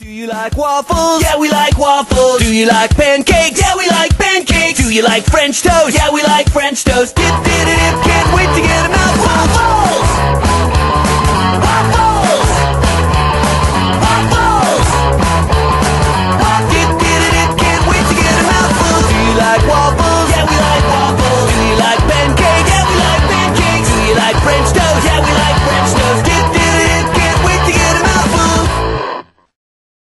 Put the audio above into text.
Do you like waffles? Yeah, we like waffles. Do you like pancakes? Yeah, we like pancakes. Do you like French toast? Yeah, we like French toast. Dip, dip, dip, can't wait to get a mouthful. Waffles! Waffles! Waffles! Dip, dip, dip, can't wait to get a mouthful. Do you like waffles? Yeah, we like waffles. Do you like pancakes? Yeah, we like pancakes. Do you like French toast?